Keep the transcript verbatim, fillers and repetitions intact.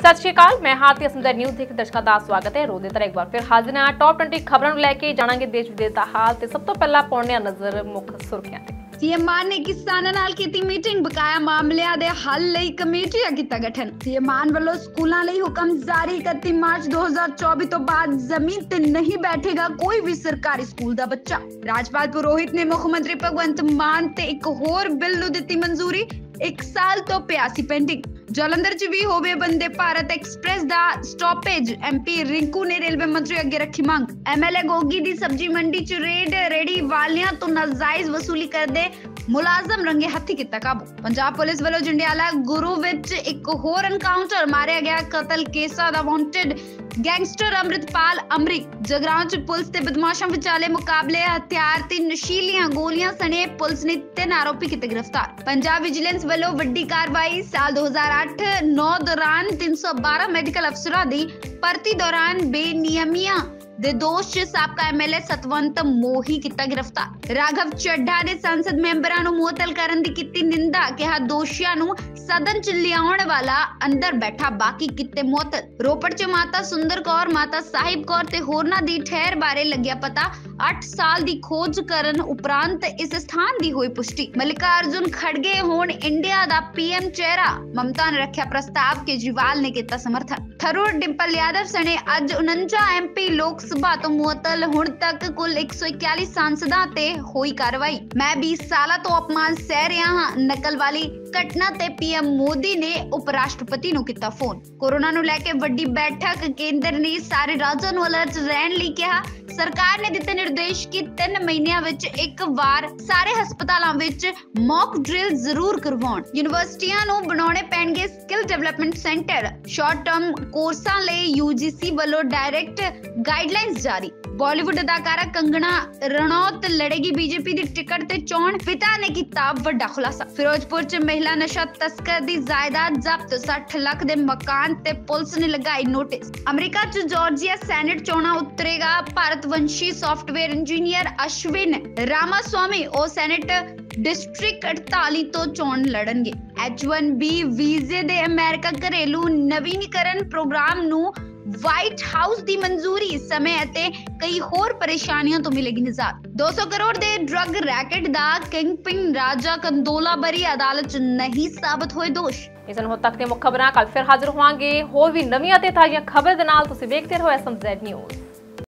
सत श्री अकाल, मैं हाथी असमदर न्यूज़ देख दर्शकों का स्वागत है। रोज की तरह एक बार फिर हाजिर हैं टॉप ट्वेंटी खबरों ਨੂੰ ਲੈ ਕੇ ਜਾਣਾਂਗੇ ਦੇਸ਼ ਵਿਦੇਸ਼ ਦਾ ਹਾਲ ਤੇ ਸਭ ਤੋਂ ਪਹਿਲਾਂ ਪਾਉਣੇ ਆ ਨਜ਼ਰ ਮੁੱਖ ਸੁਰਖੀਆਂ ਤੇ। सीएम मान ने किसानों नाल कीती मीटिंग, बकाया मामलिਆਂ ਦੇ ਹੱਲ ਲਈ ਕਮੇਟੀ ਦਾ ਕੀਤਾ ਗਠਨ। सीएम मान ਵੱਲੋਂ ਸਕੂਲਾਂ ਲਈ ਹੁਕਮ ਜਾਰੀ ਇਕੱਤੀ ਮਾਰਚ दो हज़ार चौबीस ਤੋਂ ਬਾਅਦ ਜ਼ਮੀਨ ਤੇ ਨਹੀਂ ਬੈਠੇਗਾ ਕੋਈ ਵੀ ਸਰਕਾਰੀ ਸਕੂਲ ਦਾ ਬੱਚਾ। ਰਾਜਪਾਲ ਪੁਰੋਹਿਤ ਨੇ ਮੁੱਖ ਮੰਤਰੀ ਭਗਵੰਤ ਮਾਨ ਤੇ ਇੱਕ ਹੋਰ ਬਿੱਲ ਨੂੰ ਦਿੱਤੀ ਮਨਜ਼ੂਰੀ। एक साल तो प्यासी पेंडिंग। जलंधर च भी होवे वंदे भारत एक्सप्रेस दा स्टॉपेज। एमपी रिंकू ने रेलवे मंत्री अगे रखी मांग। एमएलए गोगी दी सब्जी मंडी च रेड रेडी वालियां तो नाजायज वसूली करदे मुलाजम रंगे हथी किता काबू। पंजाब पुलिस वालों जंडियाला गुरु विच एक होर एनकाउंटर, मारिया गया कतल केसा दा वांटेड गैंगस्टर अमृतपाल अमरीक। जगरांव च पुलिस ते बदमाशां विचाले मुकाबले, हथियार ते नशीलियां गोलियां सने पुलिस ने तीन आरोपी किते गिरफ्तार। पंजाब विजिलेंस वालों वड्डी कार्रवाई। साल दो हज़ार आठ नौ दौरान तीन सौ बारह मेडिकल अफसरां दी भर्ती दौरान बेनियमियां दे दोष च साबका एमएलए सतवंत मोही किता गिरफ्तार। राघव चड्ढा ने संसद मैंबरां नूं मुअत्तल करन दी कीती निंदा, कहा दोषियां नूं सदन च लियाउण वाला अंदर बैठा बाकी किते मुअत्तल। रोपड़ च माता सुंदर कौर, माता साहिब कौर ते होरनां दी ठहर बारे लग्या पता। अठ साल दी खोज करन उपरांत इस स्थान दी होई पुष्टि। मल्लिकार्जुन खड़गे होण इंडिया दा पीएम चेहरा, ममता ने रखा प्रस्ताव, केजरीवाल ने किया समर्थन। थरूर डिंपल यादव सने अज उनंजा एमपी लोक सभा तो मुअत्तल। हुण तक कुल एक सौ इक्यालीस सांसदां ते होई कार्रवाई। मैं बीस साल तो अपमान सह रहा हां, नकल वाली घटना ते पीएम मोदी ने उपराष्ट्रपति नूं कीता फोन। कोरोना नूं लैके वड्डी बैठक, केंद्र ने सारे राज्यां नूं अलर्ट रहण लई कहा। सरकार ने दिते निर्देश कि तीन महीनों विच एक बार सारे हस्पतालों विच मॉक ड्रिल जरूर करवाउण। यूनिवर्सिटियां नूं बनाउणे पैणगे skill development centre. Short term कोर्सां लई यूजीसी वालों डायरेक्ट गाइडलाइंस जारी। बॉलीवुड अदाकारा कंगना रणौत लड़ेगी बीजेपी की टिकट ते चोण, पिता ने किया बड़ा खुलासा। फिरोजपुर च महिला नशा तस्कर दी जायदाद जब्त, साठ लाख दे मकान ते पुलिस ने लगाई नोटिस। अमेरिका च जॉर्जिया सैनेट चोणा उतरेगा। भारतवंशी सॉफ्टवेयर इंजीनियर अश्विन रामास्वामी ओ सैनेट डिस्ट्रिक्ट अड़तालीस तो चोण लड़नगे। एच वन बी वीजे दे अमेरिका घरेलू नवीनीकरण प्रोग्राम नू व्हाइट हाउस दी मंजूरी, समय अते कई होर परेशानियों तो मिलेगी निजात। दो सौ करोड़ दे ड्रग रैकेट दा किंगपिन राजा कंदोला बरी, अदालत च नहीं साबित होए दोष। इस दिन तक ते मुख्य खबरां कल फिर हाजिर होवांगे। होर भी नवीं ते ताज़ियां खबर दे नाल तुसीं वेखदे रहो एस एम ज़ेड न्यूज़।